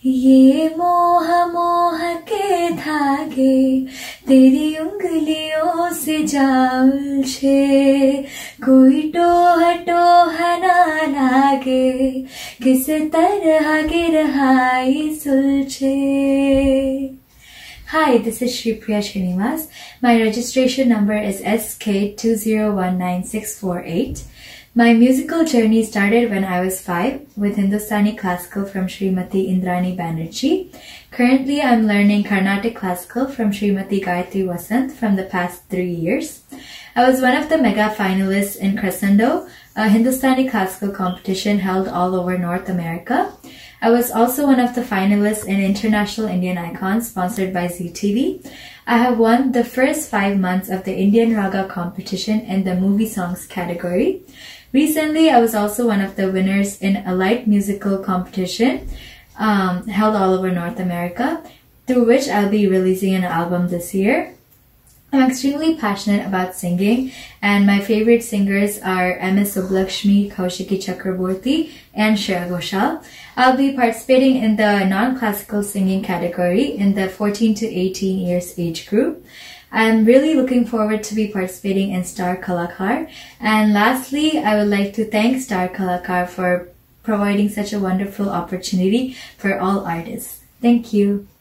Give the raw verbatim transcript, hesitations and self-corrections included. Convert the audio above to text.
ये मोह मोह के धागे तेरी उंगलियों से जा उलझे, कोई टोह टोह ना लागे, किस तरह गिरहाई सुलझे. Hi, this is Shripriya Srinivas. My registration number is S K two zero one nine six four eight. My musical journey started when I was five with Hindustani classical from Srimati Indrani Banerjee. Currently, I'm learning Carnatic classical from Srimati Gayatri Vasant from the past three years. I was one of the mega finalists in Crescendo, a Hindustani classical competition held all over North America. I was also one of the finalists in International Indian Icons sponsored by Z T V. I have won the first five months of the Indian Raga competition in the movie songs category. Recently, I was also one of the winners in a light musical competition um, held all over North America, through which I'll be releasing an album this year. I'm extremely passionate about singing, and my favorite singers are M S Subbulakshmi, Kaushiki Chakraborty, and Shreya Ghoshal. I'll be participating in the non-classical singing category in the fourteen to eighteen years age group. I'm really looking forward to be participating in StarKalakaar. And lastly, I would like to thank StarKalakaar for providing such a wonderful opportunity for all artists. Thank you.